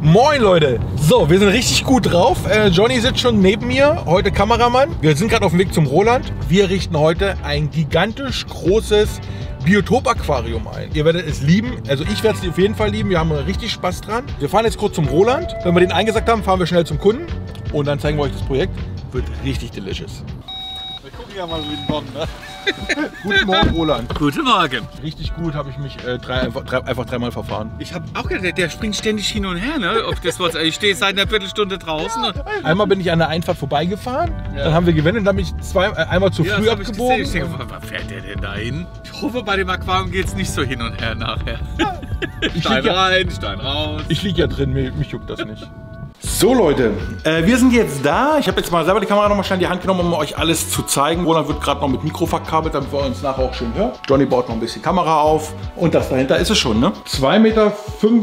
Moin Leute! So, wir sind richtig gut drauf. Johnny sitzt schon neben mir, heute Kameramann. Wir sind gerade auf dem Weg zum Roland. Wir richten heute ein gigantisch großes Biotop-Aquarium ein. Ihr werdet es lieben, also ich werde es auf jeden Fall lieben. Wir haben richtig Spaß dran. Wir fahren jetzt kurz zum Roland. Wenn wir den eingesackt haben, fahren wir schnell zum Kunden und dann zeigen wir euch das Projekt. Wird richtig delicious. Wir gucken ja mal so in den Norden, ne? Guten Morgen, Roland. Guten Morgen. Richtig gut, habe ich mich einfach dreimal verfahren. Ich habe auch gedacht, der springt ständig hin und her, ne? Ob das was, ich stehe seit einer Viertelstunde draußen. Einmal bin ich an der Einfahrt vorbeigefahren, dann haben wir gewendet, dann bin ich einmal zu früh abgebogen. Ich denke, was fährt der denn da hin? Ich hoffe, bei dem Aquarium geht es nicht so hin und her nachher. Stein rein, Stein raus. Ich liege ja drin, mich juckt das nicht. So Leute, wir sind jetzt da. Ich habe jetzt mal selber die Kamera nochmal schnell in die Hand genommen, um euch alles zu zeigen. Roland wird gerade noch mit Mikro verkabelt, damit wir uns nachher auch schön hören. Johnny baut noch ein bisschen Kamera auf. Und das dahinter ist es schon, ne? 2,75 Meter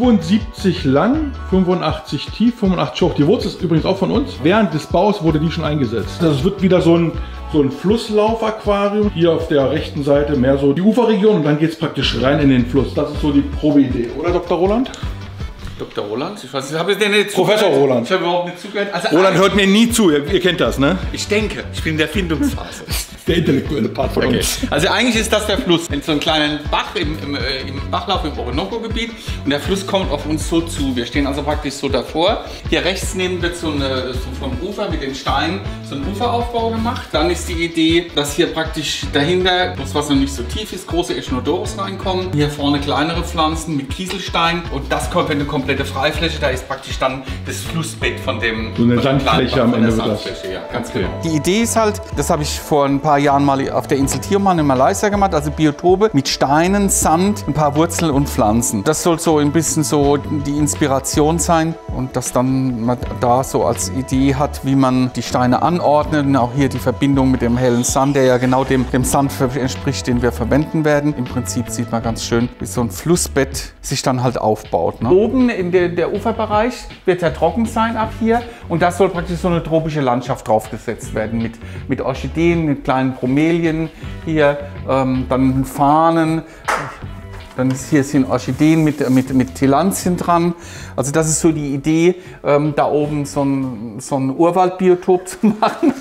lang, 85 tief, 85 hoch. Die Wurzel ist übrigens auch von uns. Während des Baus wurde die schon eingesetzt. Das wird wieder so ein Flusslauf-Aquarium. Hier auf der rechten Seite mehr so die Uferregion und dann geht es praktisch rein in den Fluss. Das ist so die Probeidee, oder Dr. Roland? Dr. Roland? Ich weiß nicht, habe ich denn nicht Professor zugehört? Roland. Ich habe überhaupt nicht zugehört. Also Roland hört mir nie zu, ihr kennt das, ne? Ich denke, ich bin in der Findungsphase. Der intellektuelle Part von uns. Also eigentlich ist das der Fluss. In so einem kleinen Bach im Bachlauf im Orinoco-Gebiet und der Fluss kommt auf uns so zu. Wir stehen also praktisch so davor. Hier rechts neben wird so vom Ufer mit den Steinen so ein Uferaufbau gemacht. Dann ist die Idee, dass hier praktisch dahinter, das was noch nicht so tief ist, große Echinodoros reinkommen. Hier vorne kleinere Pflanzen mit Kieselstein und das kommt eine komplette Freifläche. Da ist praktisch dann das Flussbett von dem so eine Sandfläche am Ende wird das. Ja, ganz genau. Die Idee ist halt, das habe ich vor ein paar Jahren mal auf der Insel Tioman in Malaysia gemacht, also Biotope mit Steinen, Sand, ein paar Wurzeln und Pflanzen. Das soll so ein bisschen so die Inspiration sein und das dann man da so als Idee hat, wie man die Steine anordnet und auch hier die Verbindung mit dem hellen Sand, der ja genau dem Sand entspricht, den wir verwenden werden. Im Prinzip sieht man ganz schön, wie so ein Flussbett sich dann halt aufbaut. Ne? Oben in der Uferbereich wird ja trocken sein ab hier und das soll praktisch so eine tropische Landschaft draufgesetzt werden mit Orchideen, mit kleinen Bromelien hier, dann Fahnen, dann hier sind Orchideen mit Tillandien dran. Also das ist so die Idee, da oben so ein Urwaldbiotop zu machen.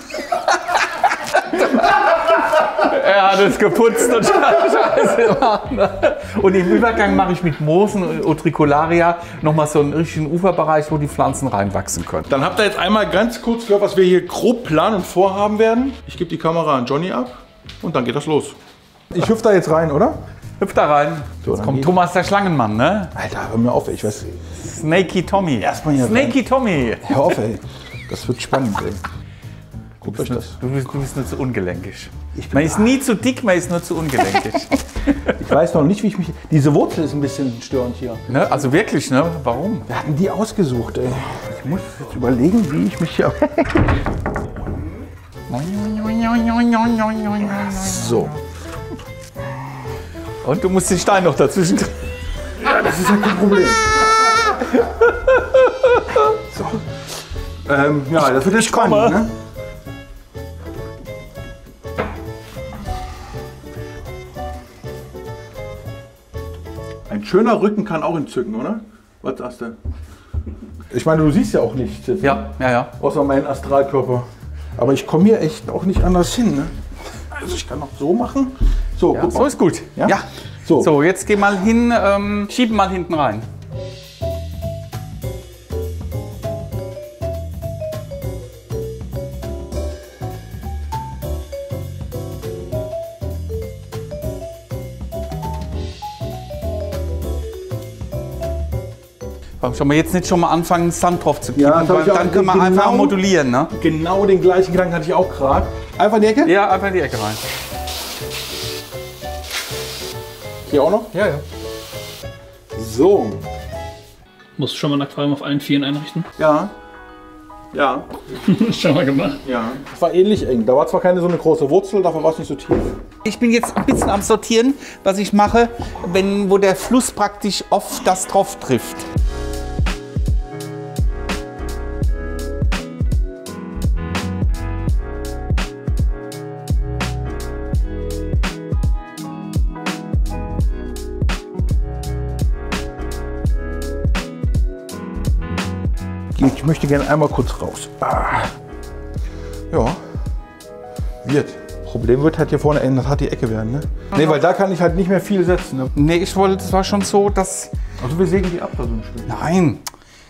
Er hat es geputzt und Scheiße gemacht. Und im Übergang mache ich mit Moosen und Utricularia nochmal so einen richtigen Uferbereich, wo die Pflanzen reinwachsen können. Dann habt ihr jetzt einmal ganz kurz gehört, was wir hier grob planen und vorhaben werden. Ich gebe die Kamera an Johnny ab und dann geht das los. Ich hüpfe da jetzt rein, oder? Hüpf da rein. So, jetzt kommt Thomas der Schlangenmann, ne? Alter, hör mir auf, ey. Ich weiß. Snakey Tommy. Erstmal hier Snakey Tommy. Hör auf, ey. Das wird spannend, ey. Guckt euch das. Du bist nur zu ungelenkig. Man ist nie zu dick, man ist nur zu ungelenkig. Ich weiß noch nicht, wie ich mich... Diese Wurzel ist ein bisschen störend hier. Ne? Also wirklich, ne? Warum? Wir hatten die ausgesucht, ey. Ich muss jetzt überlegen, wie ich mich hier... So. Und du musst den Stein noch dazwischen... Ja, das ist ja kein Problem. So. Ja, das wird jetzt spannend, ne? Ein schöner Rücken kann auch entzücken, oder? Was sagst du? Ich meine, du siehst ja auch nichts. Ja. Außer meinen Astralkörper. Aber ich komme hier echt auch nicht anders hin, ne? Also ich kann noch so machen. So, Ja, guck mal. so ist gut. Ja? Ja. So, jetzt geh mal hin, schieb mal hinten rein. Sollen wir jetzt nicht schon mal anfangen, Sand drauf zu geben? Ja, das hab ich auch dann können wir einfach modulieren, ne? Genau den gleichen Gedanken hatte ich auch gerade. Einfach in die Ecke? Ja, einfach in die Ecke rein. Hier auch noch? Ja. So. Musst du schon mal ein Aquarium auf allen Vieren einrichten? Ja. Ja. Schon mal gemacht? Ja. Das war ähnlich eng. Da war zwar keine so eine große Wurzel, dafür war es nicht so tief. Ich bin jetzt ein bisschen am Sortieren, was ich mache, wo der Fluss praktisch auf das drauf trifft. Ich möchte gerne einmal kurz raus. Ja, wird. Problem wird halt hier vorne enden, das hat die Ecke werden, ne? Ne, weil da kann ich halt nicht mehr viel setzen. Ne? Nee, ich wollte, es war schon so, dass... Also wir sägen die ab da so ein Stück. Nein.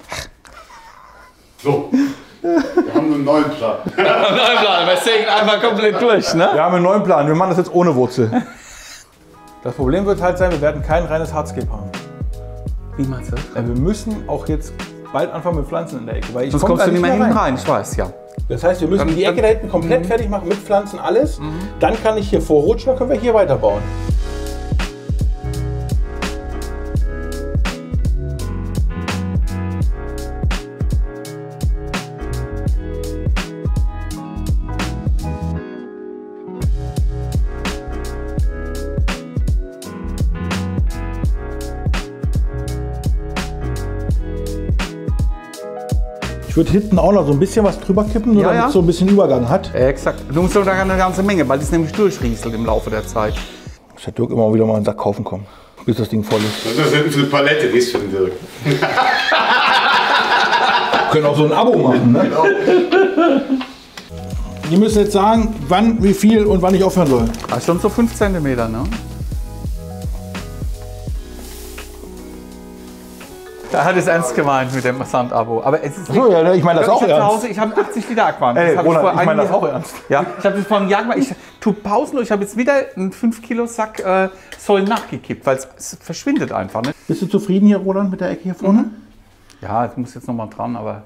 So, wir haben einen neuen Plan. Nein, Plan, wir sägen einmal komplett durch, ne? Wir haben einen neuen Plan, wir machen das jetzt ohne Wurzel. Das Problem wird halt sein, wir werden kein reines Hardscape haben. Wie meinst du das? Wir müssen auch jetzt bald anfangen mit Pflanzen in der Ecke. Weil ich Sonst komm kommst da du nicht mehr rein. rein, ich weiß, ja. Das heißt, wir müssen die Ecke da hinten komplett fertig machen mit Pflanzen, alles. Dann kann ich hier vorrutschen, dann können wir hier weiterbauen. Ich würde hinten auch noch so ein bisschen was drüber kippen, nur Ja, damit ja. es so ein bisschen Übergang hat. Exakt. Du musst sogar eine ganze Menge, weil das nämlich durchrieselt im Laufe der Zeit. Muss der Dirk immer wieder mal einen Sack kaufen kommen, bis das Ding voll ist. Das ist eine Palette, die ist für den Dirk. Wir können auch so ein Abo machen, ne? Genau. Die müssen jetzt sagen, wann, wie viel und wann ich aufhören soll. Das ist schon so 5 cm, ne? Da hat es ernst gemeint mit dem Sandabo. Aber es ist So, ja, ich meine das auch ich hab zu ernst. Hause, ich habe 80 Liter Aquarium. Ey, Das hab Roland, vor ich meine das einigen- auch ernst. Ja, ich habe das vor einem Jahr gemacht. Ich tue pausenlos. Ich habe jetzt wieder einen 5 Kilo Sack Säulen nachgekippt, weil es verschwindet einfach. Ne? Bist du zufrieden hier, Roland, mit der Ecke hier vorne? Ja, ich muss jetzt noch mal dran, aber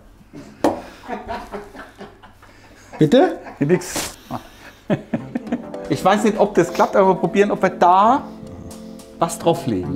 Bitte? nix. Ich weiß nicht, ob das klappt, aber wir probieren, ob wir da was drauflegen.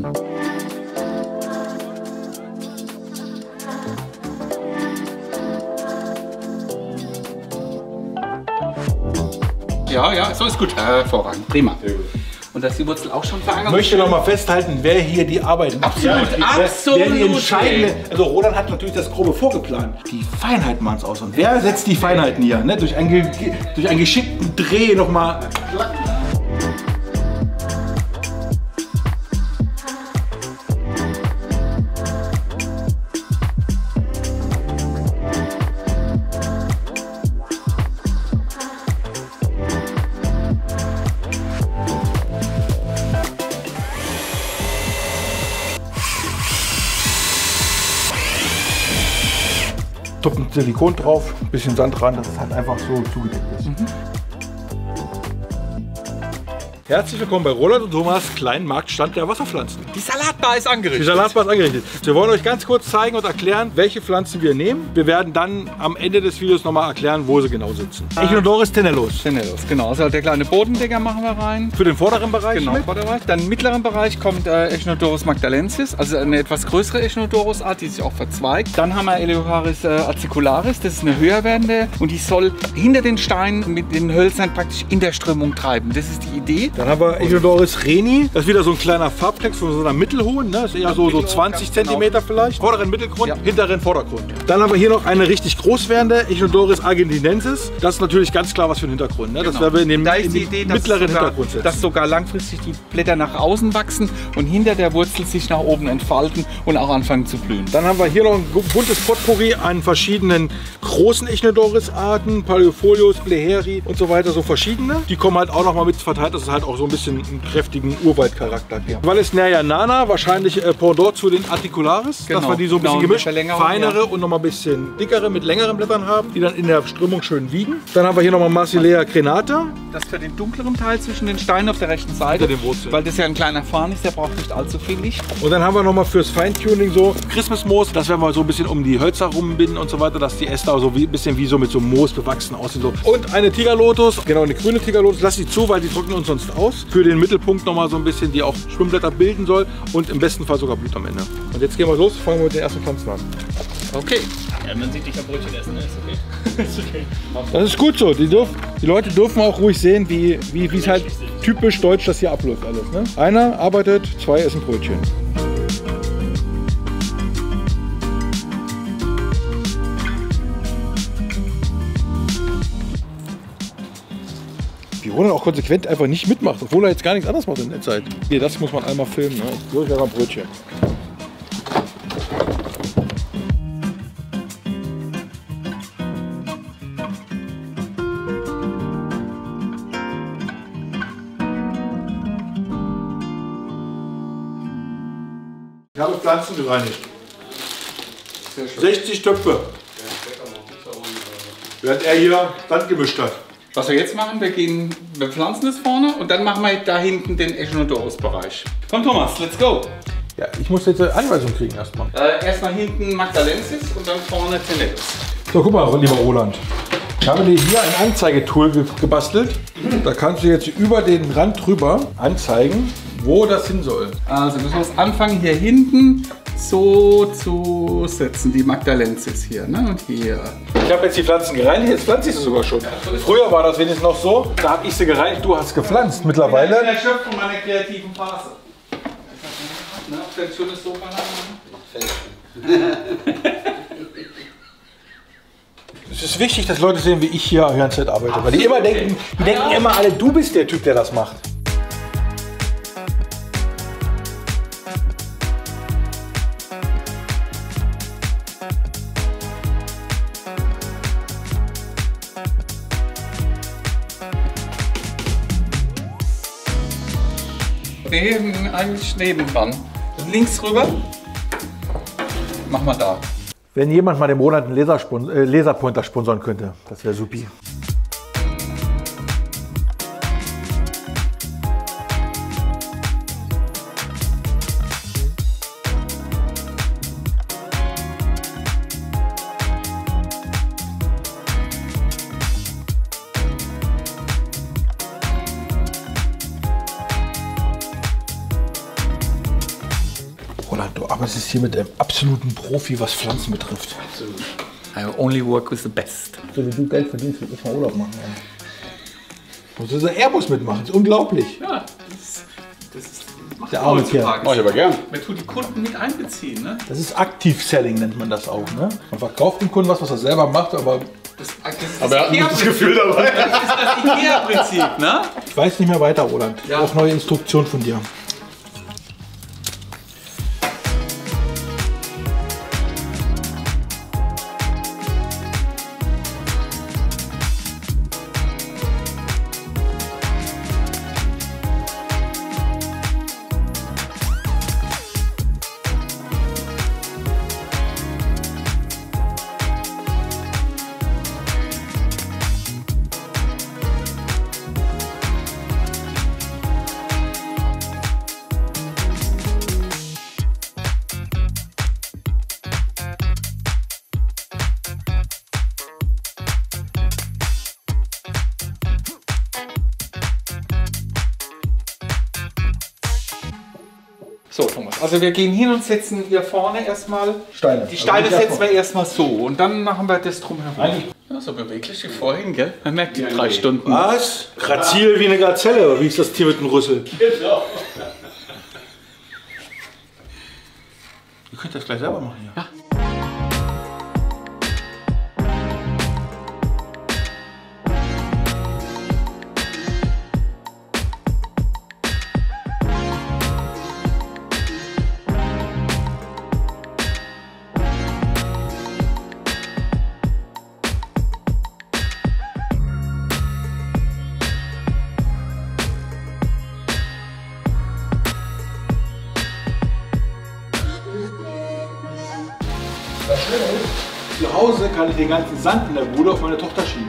Ja, ja, so ist gut. Hervorragend, prima. Und dass die Wurzel auch schon verankert Ich möchte noch mal festhalten, wer hier die Arbeit macht. Absolut, absolut. Wer die entscheidende, also Roland hat natürlich das Grobe vorgeplant. Die Feinheiten machen es aus. Und wer setzt die Feinheiten hier? Ne? Durch einen geschickten Dreh noch mal. Tuppen Silikon drauf, ein bisschen Sand dran, dass es halt einfach so zugedeckt ist. Herzlich willkommen bei Roland und Thomas kleinen Marktstand der Wasserpflanzen. Die Salatbar ist angerichtet. Die Salatbar ist angerichtet. Wir wollen euch ganz kurz zeigen und erklären, welche Pflanzen wir nehmen. Wir werden dann am Ende des Videos nochmal erklären, wo sie genau sitzen. Echinodoris tenellus. Tenellus, genau. Also der kleine Bodendecker machen wir rein. Für den vorderen Bereich. Genau, mit. Vorderbereich. Dann im mittleren Bereich kommt Echinodorus magdalensis, also eine etwas größere Echinodorus-Art, die sich auch verzweigt. Dann haben wir Eleocharis acicularis, das ist eine höher werdende und die soll hinter den Steinen mit den Hölzern praktisch in der Strömung treiben. Das ist die Idee. Dann haben wir Echinodoris reni. Das ist wieder so ein kleiner Farbklecks von so einer mittelhohen. Ne? Das ist eher so 20 cm vielleicht. Vorderen Mittelgrund, Ja. hinteren Vordergrund. Dann haben wir hier noch eine richtig groß werdende Echinodorus argentinensis. Das ist natürlich ganz klar was für den Hintergrund. Ne? Das werden wir in den, Da ist in die den Idee, dass mittleren sogar, Hintergrund setzen. dass sogar langfristig die Blätter nach außen wachsen und hinter der Wurzel sich nach oben entfalten und auch anfangen zu blühen. Dann haben wir hier noch ein buntes Potpourri an verschiedenen großen Echinodoris-Arten, Paleofolios, Bleheri und so weiter, so verschiedene. Die kommen halt auch noch mal mit verteilt, dass es halt auch so ein bisschen einen kräftigen Urwaldcharakter gibt. Vallisneria nana, wahrscheinlich Pendant zu den Articularis, dass Genau. wir die so ein bisschen Genau, gemischt, mit Verlängerung, feinere ja. und noch mal ein bisschen dickere mit längeren Blättern haben, die dann in der Strömung schön wiegen. Dann haben wir hier noch mal Marsilea crenata. Das für den dunkleren Teil zwischen den Steinen auf der rechten Seite, Hinter den Wurzeln. weil das ja ein kleiner Farn ist, der braucht nicht allzu viel Licht. Und dann haben wir noch mal fürs Feintuning so Christmasmoos. Das werden wir so ein bisschen um die Hölzer rumbinden und so weiter, dass die Äste auch so ein bisschen wie so mit so Moos bewachsen aussehen. So. Und eine Tigerlotus, genau eine grüne Tigerlotus. Lass sie zu, weil die trocknen uns sonst aus. Für den Mittelpunkt noch mal so ein bisschen, die auch Schwimmblätter bilden soll und im besten Fall sogar Blüt am Ende. Und jetzt gehen wir los, fangen wir mit den ersten Pflanzen an. Okay. Ja, man sieht dich am Brötchen essen, ne? Ist okay. Ist okay. Das ist gut so. Die Leute dürfen auch ruhig sehen, wie es halt typisch deutsch das hier abläuft alles. Ne? Einer arbeitet, zwei essen Brötchen. Wie Roland auch konsequent einfach nicht mitmacht, obwohl er jetzt gar nichts anderes macht in der Zeit. Hier, das muss man einmal filmen. Ne? So ist ja ein Brötchen. Ich habe Pflanzen gereinigt. 60 Töpfe. Während er hier Sand gemischt hat. Was wir jetzt machen, wir pflanzen das vorne und dann machen wir da hinten den Echinodorus-Bereich. Komm Thomas, let's go! Ja, ich muss jetzt eine Anweisung kriegen erstmal. Erstmal hinten Magdalensis und dann vorne Tenedos. So, guck mal, lieber Roland. Ich habe dir hier ein Anzeigetool gebastelt. Da kannst du jetzt über den Rand drüber anzeigen, wo das hin soll. Also du sollst anfangen hier hinten so zu setzen, die Magdalensis hier, ne? Und hier. Ich habe jetzt die Pflanzen gereinigt, jetzt pflanze ich sie sogar schon. Früher war das wenigstens noch so, da habe ich sie gereinigt, du hast gepflanzt. Mittlerweile... Ich bin der Schöpfung meiner kreativen Phase. Ne? Auf ein schönes Sofa Es ist wichtig, dass Leute sehen, wie ich hier die ganze Zeit arbeite. Weil die immer denken, immer alle, du bist der Typ, der das macht. Nee, eigentlich nebendran. Links rüber. Mach mal da. Wenn jemand mal dem Roland einen Laserpointer sponsern könnte, das wäre supi. Roland, du arbeitest hier mit einem absoluten Profi, was Pflanzen betrifft. I only work with the best. So wie du Geld verdienst, will ich mal Urlaub machen. Muss dieser Airbus mitmachen, das ist unglaublich. Ja, das macht Der arme Kerl. Mach ich aber gern. Man tut die Kunden mit einbeziehen, ne? Das ist Aktiv-Selling, nennt man das auch. Ne? Man verkauft dem Kunden was er selber macht, aber Das ist Aber er hat ein gutes Gefühl dabei. Das ist das IKEA-Prinzip, ne? ich weiß nicht mehr weiter, Roland. Ich Ja. brauche neue Instruktionen von dir. So, Thomas. Also wir gehen hin und setzen hier vorne erstmal Steine. Die Steine Also setzen wir erstmal so und dann machen wir das drumherum. Eigentlich- Ja, so beweglich wie vorhin, gell? Man merkt die 3 Stunden. Was? Grazil wie eine Gazelle, oder wie ist das Tier mit dem Rüssel? Genau. Ihr könnt das gleich selber machen hier. Ja. Zu Hause kann ich den ganzen Sand in der Bude auf meine Tochter schieben.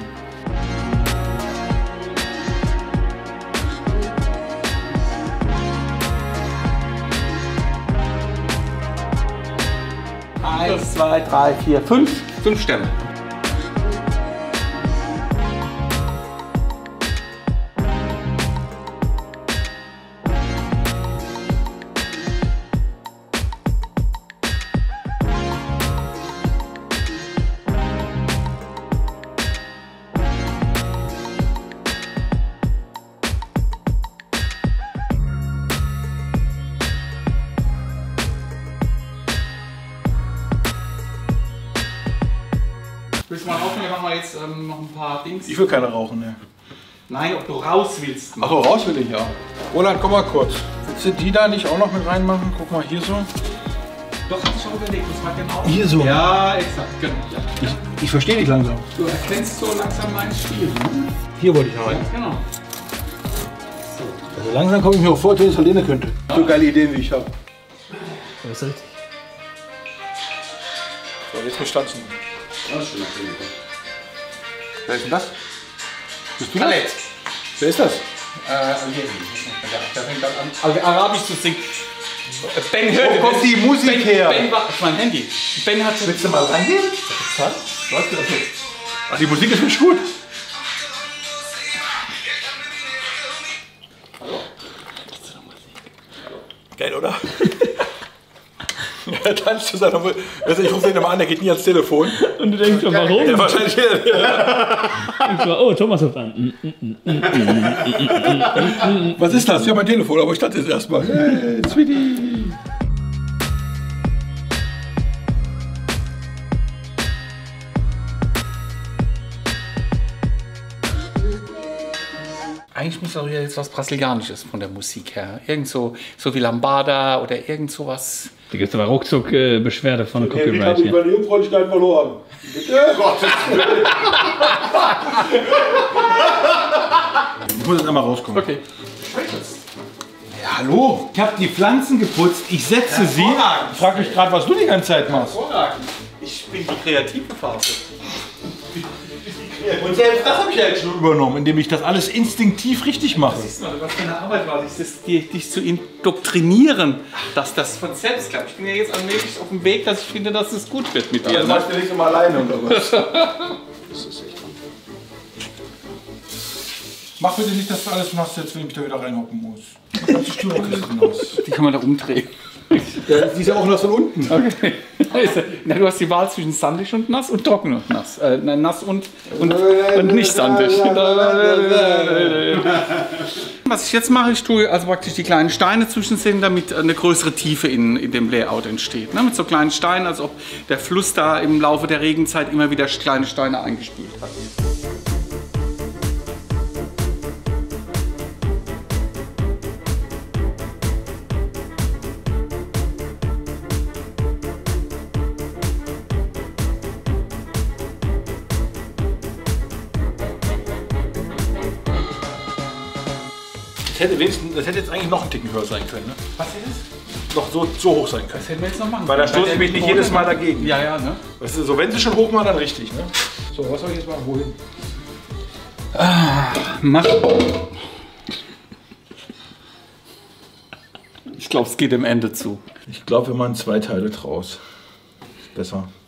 Eins, 2, 3, 4, 5. 5 Stämme. Willst du mal rauchen? Wir machen jetzt noch ein paar Dings. Ich will keine rauchen, ne. Nein, ob du raus willst. Achso, raus will ich ja. Roland, komm mal kurz. Willst du die da nicht auch noch mit reinmachen? Guck mal hier so. Doch, hast du schon überlegt, das war genau. Hier so. Ja, exakt, genau. Ja. Ich verstehe dich langsam. Du erkennst so langsam meinen Stil. Ne? Hier wollte ich rein. Genau. Also langsam komme ich mir auch vor, als wenn ich es alleine könnte. So geile Ideen, wie ich habe. Das ist richtig. So, jetzt mit Stanzen. Wer ist denn das? Bist du das? Khaled. Wer ist das? Der fängt an, Arabisch zu singen. Ben hört. Wo kommt die Musik her? Ben war, mein Handy. Ben hat. Willst du mal reingehen? Läuft das jetzt? Ach, die Musik ist nicht gut. Geil, oder? Er tanzt zu seiner Musik. Also ich rufe ihn immer an, der geht nie ans Telefon. Und du denkst schon, warum? Ja, wahrscheinlich. Denkst du, oh, Thomas ruft an. Was ist das? Ja, mein Telefon, aber ich dachte jetzt erstmal. Hey, Sweetie. Eigentlich muss auch jetzt was Brasilianisches von der Musik her. Irgend so wie Lambada oder irgend sowas. Da gibt es aber ruckzuck Beschwerde von der Wie Copyright habe ich hier. meine Jungfräulichkeit verloren? Bitte? Ich muss jetzt einmal rauskommen. Okay. Ja, hallo, ich habe die Pflanzen geputzt, ich setze sie. Ich frage mich gerade, was du die ganze Zeit machst. Ich bin die kreative Phase. Und selbst das habe ich ja jetzt schon übernommen, indem ich das alles instinktiv richtig mache. Siehst du mal, was für eine Arbeit war das, dich zu indoktrinieren, dass das von selbst klappt. Ich bin ja jetzt allmählich auf dem Weg, dass ich finde, dass es gut wird mit dir. Du machst ja nicht immer alleine oder was? Das ist echt. Mach bitte nicht, dass du alles machst, jetzt wenn ich mich da wieder reinhocken muss. Die Stühlerkiste nass. Die kann man da umdrehen. Ja, die ist ja auch nass von unten. Okay. Na, du hast die Wahl zwischen sandig und nass und trocken und nass. Nass und nicht sandig. Was ich jetzt mache, ich tue also praktisch die kleinen Steine zwischensehen, damit eine größere Tiefe in dem Layout entsteht. Ne? Mit so kleinen Steinen, als ob der Fluss da im Laufe der Regenzeit immer wieder kleine Steine eingespült hat. Das hätte jetzt eigentlich noch ein Ticken höher sein können. Ne? Was ist Noch so hoch sein können. das? Hätten wir jetzt noch machen. Weil da stoße ich mich nicht jedes Mal dagegen. Ja, ja, ne? Weißt du, so, wenn sie schon hoch machen, dann richtig. Ne? So, was soll ich jetzt machen? Wohin? Mach. Ich glaube, es geht dem Ende zu. Ich glaube, wir machen 2 Teile draus. Ist besser.